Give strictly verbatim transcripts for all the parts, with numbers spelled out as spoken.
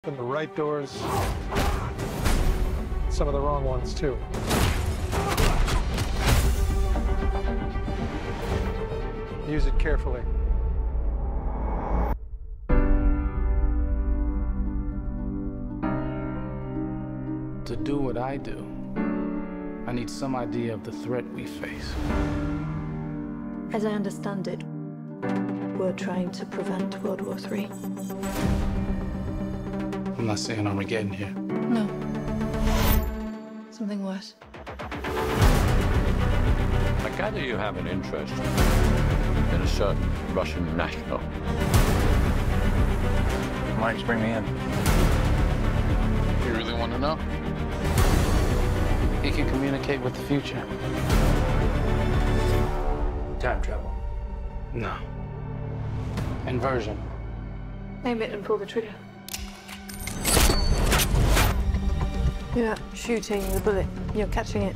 Open the right doors, some of the wrong ones too. Use it carefully. To do what I do, I need some idea of the threat we face. As I understand it, we're trying to prevent World War Three. I'm not saying Armageddon here. No. Something worse. I gather you have an interest in a certain Russian national. Why did you bring me in? You really want to know? He can communicate with the future. Time travel. No. Inversion. Aim it and pull the trigger. You're not shooting the bullet, you're catching it.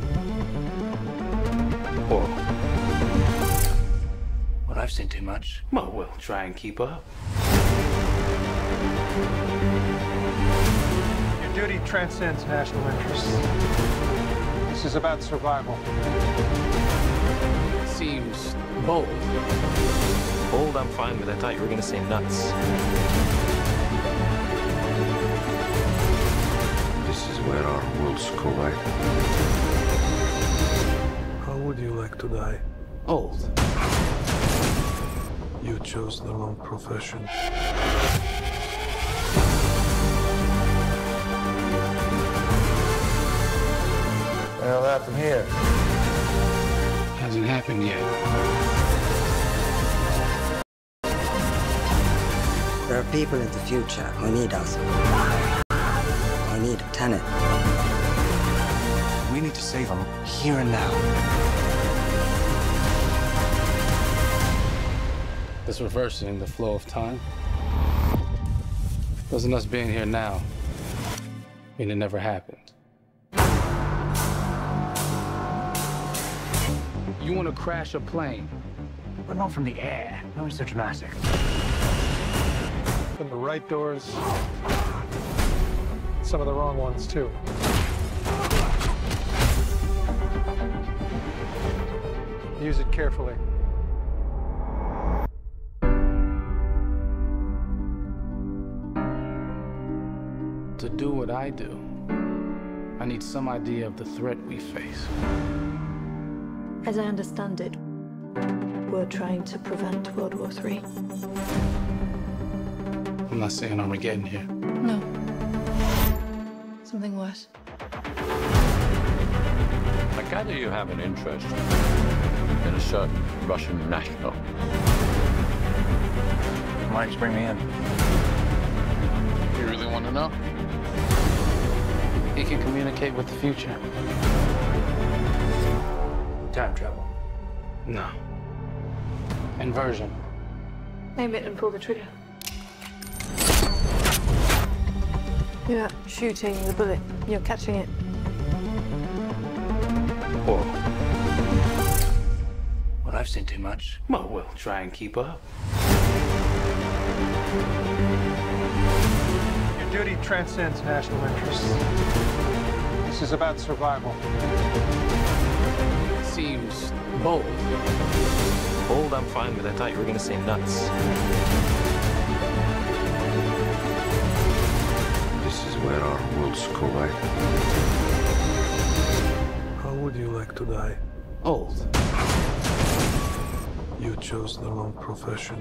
Whoa. Well, I've seen too much. Well, we'll try and keep up. Your duty transcends national interests. This is about survival. Seems bold. Bold, I'm fine with. I thought you were going to say nuts. This is where our worlds collide. How would you like to die? Old. You chose the wrong profession. Well, that from here. Hasn't happened yet. There are people in the future who need us. Who need Tenet. We need to save them here and now. This reversing the flow of time. Doesn't us being here now mean it never happened? You want to crash a plane? But not from the air. No one's so dramatic. Open the right doors, some of the wrong ones too. Use it carefully. To do what I do, I need some idea of the threat we face. As I understand it, we're trying to prevent World War Three. I'm not saying Armageddon here. No. Something worse. I gather you have an interest in a certain Russian national. Why did you bring me in? You really want to know? He can communicate with the future. Time travel. No. Inversion. Aim it and pull the trigger. You're not shooting the bullet, you're catching it. Whoa. Well, I've seen too much. Well, we'll try and keep up. Your duty transcends national interests. This is about survival. Seems bold. Bold, I'm fine with. I thought you were going to say nuts. This is where our worlds collide. How would you like to die? Old. You chose the wrong profession.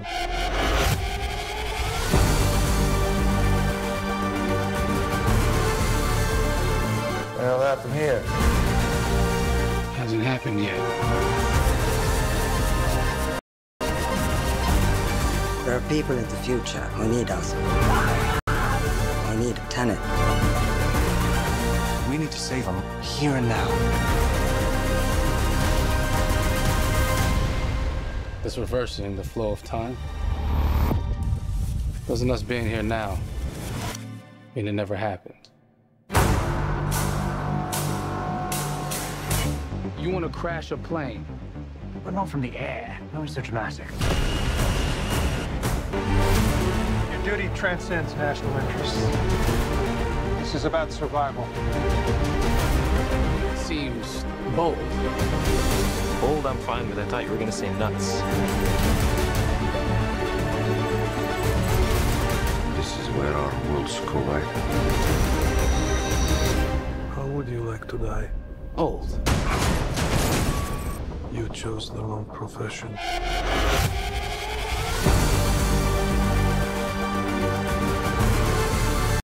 Well, that from here. Hasn't happened yet. There are people in the future who need us. Who need Tenet. We need to save them here and now. This reversing the flow of time. Doesn't us being here now mean it never happened? You want to crash a plane? But not from the air. No one's so dramatic. Your duty transcends national interests. This is about survival. Seems bold. Bold, I'm fine with. I thought you were gonna say nuts. This is where our worlds collide. How would you like to die? Old. You chose the wrong profession.